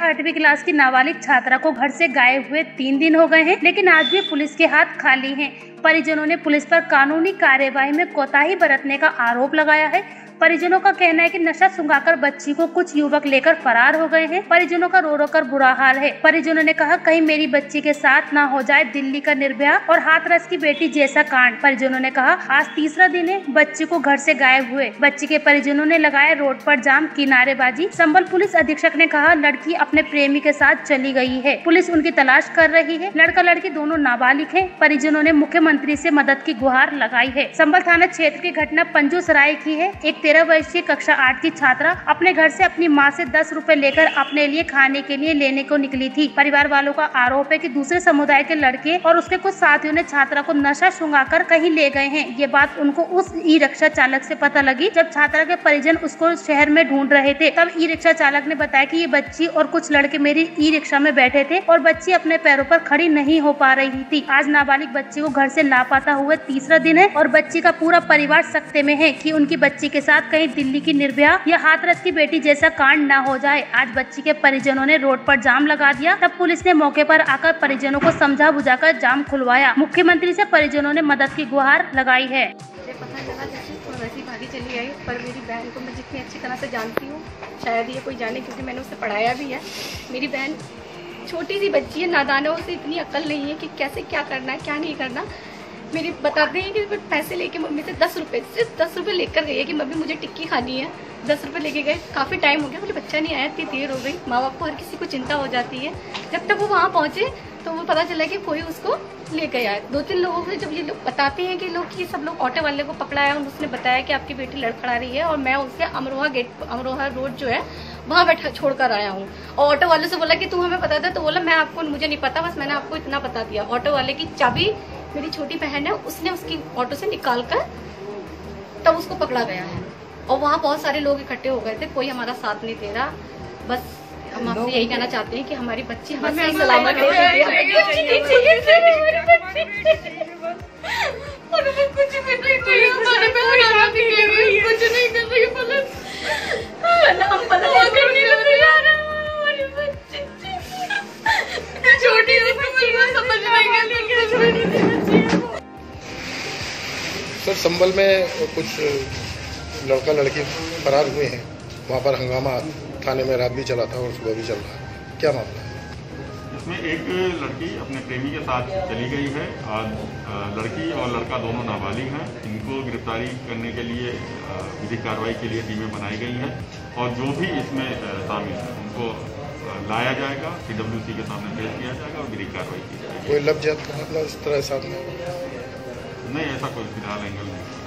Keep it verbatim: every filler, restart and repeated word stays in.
आठवीं क्लास की नाबालिग छात्रा को घर से गायब हुए तीन दिन हो गए हैं, लेकिन आज भी पुलिस के हाथ खाली हैं। परिजनों ने पुलिस पर कानूनी कार्यवाही में कोताही बरतने का आरोप लगाया है। परिजनों का कहना है कि नशा सुंघाकर बच्ची को कुछ युवक लेकर फरार हो गए हैं। परिजनों का रो रो कर बुरा हाल है। परिजनों ने कहा, कहीं मेरी बच्ची के साथ ना हो जाए दिल्ली का निर्भया और हाथरस की बेटी जैसा कांड। परिजनों ने कहा, आज तीसरा दिन है बच्ची को घर से गायब हुए। बच्ची के परिजनों ने लगाया रोड पर जाम, किनारेबाजी। संबल पुलिस अधीक्षक ने कहा, लड़की अपने प्रेमी के साथ चली गई है। पुलिस उनकी तलाश कर रही है। लड़का लड़की दोनों नाबालिग है। परिजनों ने मुख्यमंत्री से मदद की गुहार लगाई है। संबल थाना क्षेत्र की घटना पंजू सराय की है। एक तेरह वर्षीय कक्षा आठ की छात्रा अपने घर से अपनी मां से दस रुपए लेकर अपने लिए खाने के लिए लेने को निकली थी। परिवार वालों का आरोप है कि दूसरे समुदाय के लड़के और उसके कुछ साथियों ने छात्रा को नशा सुंघाकर कहीं ले गए हैं। ये बात उनको उस ई रिक्शा चालक से पता लगी। जब छात्रा के परिजन उसको शहर में ढूंढ रहे थे, तब ई रिक्शा चालक ने बताया कि ये बच्ची और कुछ लड़के मेरी ई रिक्शा में बैठे थे और बच्ची अपने पैरों पर खड़ी नहीं हो पा रही थी। आज नाबालिग बच्ची को घर से लापता हुए तीसरा दिन है और बच्ची का पूरा परिवार सकते में है कि उनकी बच्ची के साथ कहीं दिल्ली की निर्भया या हाथरस की बेटी जैसा कांड ना हो जाए। आज बच्ची के परिजनों ने रोड पर जाम लगा दिया। तब पुलिस ने मौके पर आकर परिजनों को समझा बुझाकर जाम खुलवाया। मुख्यमंत्री से परिजनों ने मदद की गुहार लगाई है। मुझे पता चला जैसे तो वैसी भागी चली आई, पर मेरी बहन को मैं जितनी अच्छी तरह से जानती हूँ, शायद ये कोई जाने, क्योंकि मैंने उसे पढ़ाया भी है। मेरी बहन छोटी सी बच्ची है, नादान है, उसे इतनी अक्ल नहीं है कि कैसे क्या करना है क्या नहीं करना। मेरी बताते हैं कि पैसे लेके मम्मी से दस रुपए सिर्फ दस रुपए लेकर गई है कि मम्मी मुझे टिक्की खानी है। दस रुपए लेके गए, काफ़ी टाइम हो गया, मुझे बच्चा नहीं आया, इतनी देर हो गई। माँ बाप को हर किसी को चिंता हो जाती है। जब तक वो वहाँ पहुँचे तो वो पता चला कि कोई उसको ले गया है। दो तीन लोगों से जब ये लोग बताते हैं कि लोग कि सब लोग ऑटो वाले को पकड़ा है, उसने बताया कि आपकी बेटी लड़खड़ा रही है और मैं उसे अमरोहा गेट अमरोहा रोड जो है वहाँ बैठा छोड़ कर आया हूँ। और ऑटो वाले से बोला कि तू हमें पता था, तो बोला मैं आपको मुझे नहीं पता, बस मैंने आपको इतना बता दिया। ऑटो वाले की चाबी मेरी छोटी बहन है, उसने उसकी ऑटो से निकाल कर तब उसको पकड़ा गया है। और वहाँ बहुत सारे लोग इकट्ठे हो गए थे, कोई हमारा साथ नहीं दे रहा। बस हम आपसे यही कहना चाहते हैं कि हमारी बच्ची हमें सही सलामत है। सर, संबल में कुछ लड़का लड़की फरार हुए हैं। वहाँ पर हंगामा थाने में रात भी चला था और सुबह भी चल रहा है, क्या मामला है? इसमें एक लड़की अपने प्रेमी के साथ चली गई है और लड़की और लड़का दोनों नाबालिग हैं। इनको गिरफ्तारी करने के लिए विधिक कार्रवाई के लिए टीमें बनाई गई हैं और जो भी इसमें शामिल है उनको लाया जाएगा, सीडब्ल्यूसी के सामने पेश किया जाएगा और विधिक कार्रवाई की जाएगी। कोई लफ्ज़ का मतलब इस तरह सामने नहीं, ऐसा कोई फिलहाल एंगल नहीं।